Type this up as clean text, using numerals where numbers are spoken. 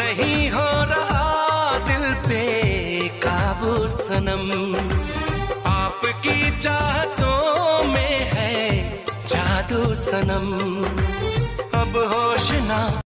नहीं हो रहा दिल पे काबू सनम, आपकी चाहतों में है जादू सनम, अब होश ना